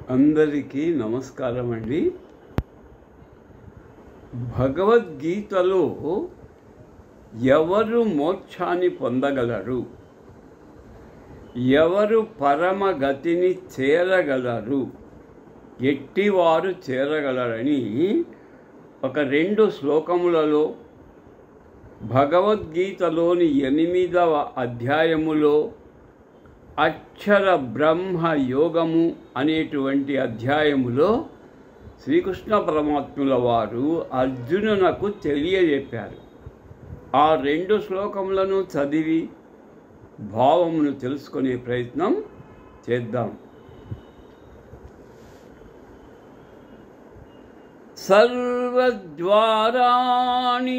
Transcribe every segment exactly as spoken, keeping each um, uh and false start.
అందరికీ నమస్కారం అండి. భగవద్గీతలో ఎవరు మోక్షాన్ని పొందగలరు, ఎవరు పరమగతిని చేరగలరు, ఎట్టివారు చేరగలరని ఒక రెండు శ్లోకములలో భగవద్గీతలోని ఎనిమిదవ అధ్యాయములో అక్షర బ్రహ్మ యోగము అనేటువంటి అధ్యాయములో శ్రీకృష్ణ పరమాత్ముల వారు అర్జునునకు తెలియజెప్పారు. ఆ రెండు శ్లోకములను చదివి భావమును తెలుసుకునే ప్రయత్నం చేద్దాం. సర్వద్వారాణి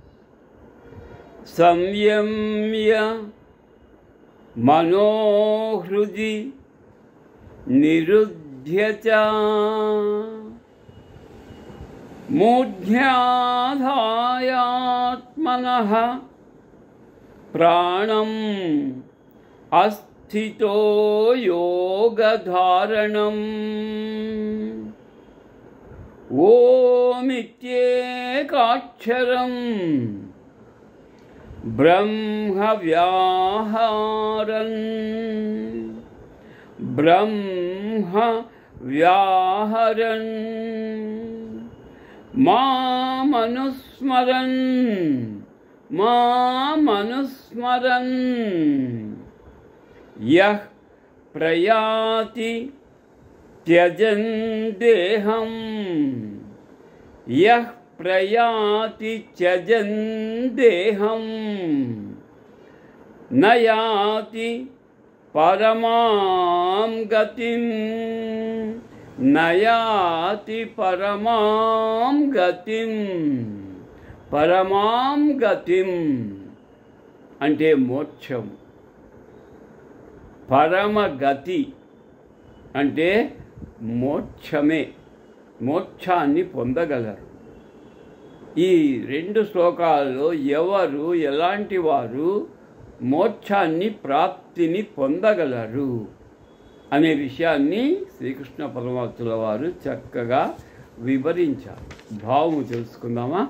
సంయమ్య మనోహృది నిరుధ్య చ మూఢ్యాధాయాత్మనః ప్రాణం అస్థితో యోగధారణం ఓమిత్యేకాక్షరం బ్రహ్మ వ్యాహరన్ బ్రహ్మ వ్యాహరన్ మామనుస్మరన్ మామనుస్మరన్ యః ప్రయాతి త్యజన్ దేహం యః ప్రయాతి త్యజన్ దేహం నయాతి పరమాం గతిం నయాతి పరమాం గతిం. పరమాం గతిం అంటే మోక్షం, పరమగతి అంటే మోక్షమే, మోక్షాన్ని పొందగలరు. ఈ రెండు శ్లోకాల్లో ఎవరు ఎలాంటి వారు మోక్షాన్ని ప్రాప్తిని పొందగలరు అనే విషయాన్ని శ్రీకృష్ణ పరమాత్ముల వారు చక్కగా వివరించారు. భావము తెలుసుకుందామా?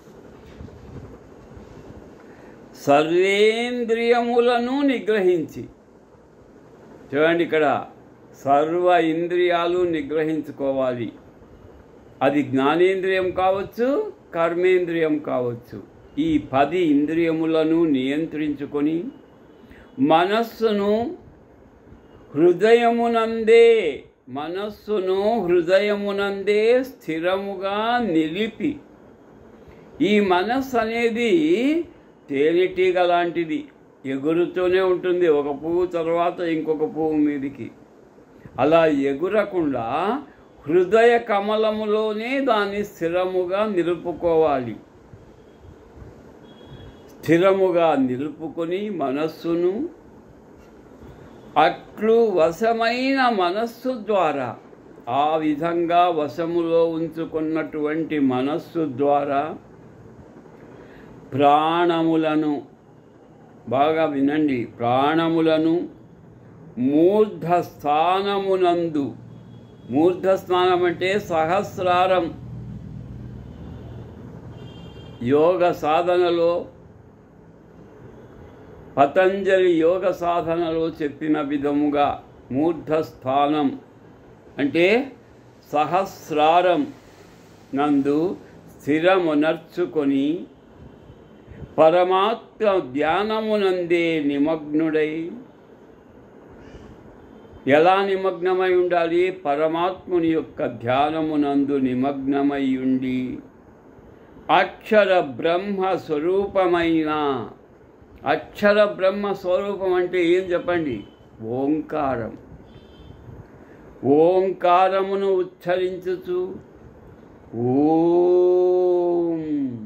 సర్వేంద్రియములను నిగ్రహించి, చూడండి ఇక్కడ సర్వ ఇంద్రియాలు నిగ్రహించుకోవాలి. అది జ్ఞానేంద్రియం కావచ్చు, కర్మేంద్రియం కావచ్చు. ఈ పది ఇంద్రియములను నియంత్రించుకొని మనస్సును హృదయమునందే మనస్సును హృదయమునందే స్థిరముగా నిలిపి, ఈ మనస్సు అనేది తేనెటీగ లాంటిది, ఎగురుతూనే ఉంటుంది ఒక పువ్వు తర్వాత ఇంకొక పువ్వు మీదికి. అలా ఎగురకుండా హృదయ కమలములోనే దాన్ని స్థిరముగా నిలుపుకోవాలి. స్థిరముగా నిలుపుకొని మనస్సును అట్లు వశమైన మనస్సు ద్వారా, ఆ విధంగా వశములో ఉంచుకున్నటువంటి మనస్సు ద్వారా ప్రాణములను, బాగా వినండి, ప్రాణములను మూర్ధస్థానమునందు, మూర్ధస్థానం అంటే సహస్రారం, యోగ సాధనలో పతంజలి యోగ సాధనలో చెప్పిన విధముగా మూర్ధస్థానం అంటే సహస్రారం నందు స్థిరమునర్చుకొని పరమాత్మ ధ్యానమునందే నిమగ్నుడై, ఎలా నిమగ్నమై ఉండాలి? పరమాత్ముని యొక్క ధ్యానమునందు నిమగ్నమై ఉండి అక్షర బ్రహ్మ స్వరూపమైన, అక్షర బ్రహ్మ స్వరూపం అంటే ఏం చెప్పండి? ఓంకారం. ఓంకారమును ఉచ్చరించుచు ఓం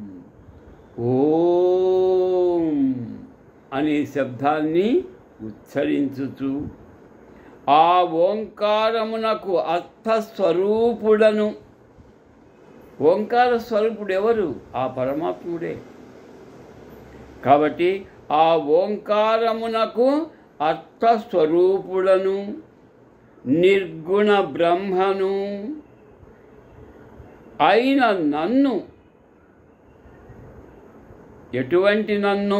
ఓం అనే శబ్దాన్ని ఉచ్చరించుచు ఆ ఓంకారమునకు అర్థస్వరూపుడను, ఓంకార స్వరూపుడు ఎవరు? ఆ పరమాత్ముడే. కాబట్టి ఆ ఓంకారమునకు అర్థస్వరూపుడను నిర్గుణ బ్రహ్మను అయిన నన్ను, ఎటువంటి నన్ను?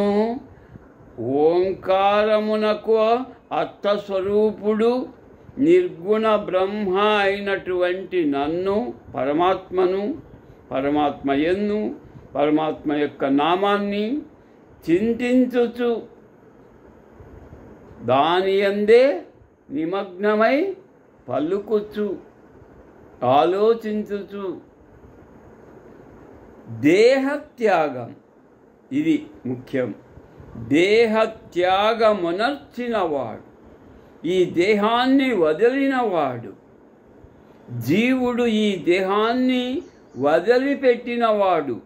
ఓంకారమునకు అర్థస్వరూపుడు నిర్గుణ బ్రహ్మ అయినటువంటి నన్ను, పరమాత్మను, పరమాత్మయన్ను, పరమాత్మ యొక్క నామాన్ని చింతించుచు దాని యందే నిమగ్నమై పలుకుచు ఆలోచించుచు దేహత్యాగం, ఇది ముఖ్యం. దేహత్యాగమునర్చినవాడు, ఈ దేహాన్ని వదిలినవాడు, జీవుడు ఈ దేహాన్ని వదిలిపెట్టినవాడు,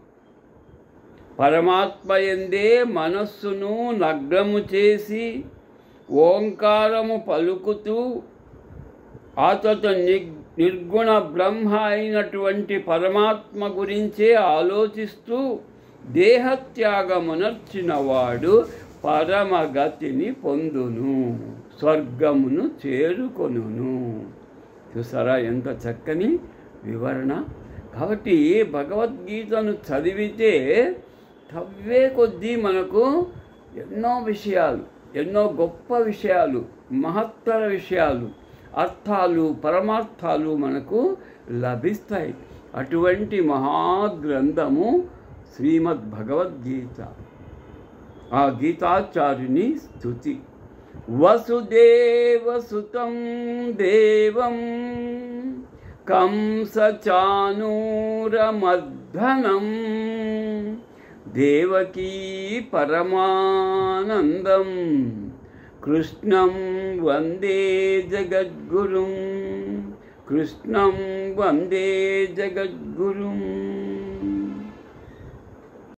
పరమాత్మయందే మనస్సును నగ్నము చేసి ఓంకారము పలుకుతూ అతడు నిర్గుణ బ్రహ్మ అయినటువంటి పరమాత్మ గురించే ఆలోచిస్తూ దేహత్యాగమునర్చినవాడు పరమగతిని పొందును, స్వర్గమును చేరుకొనును. చూసారా ఎంత చక్కని వివరణ. కాబట్టి భగవద్గీతను చదివితే తవ్వే కొద్దీ మనకు ఎన్నో విషయాలు, ఎన్నో గొప్ప విషయాలు, మహత్తర విషయాలు, అర్థాలు, పరమార్థాలు మనకు లభిస్తాయి. అటువంటి మహాగ్రంథము శ్రీమద్ భగవద్గీత. ఆ గీతాచార్యుని స్తుతి. వసుదేవసుతం దేవం కంసచానూరమర్దనం దేవకీ పరమానందం కృష్ణం వందే జగద్గురుం, కృష్ణం వందే జగద్గురుం.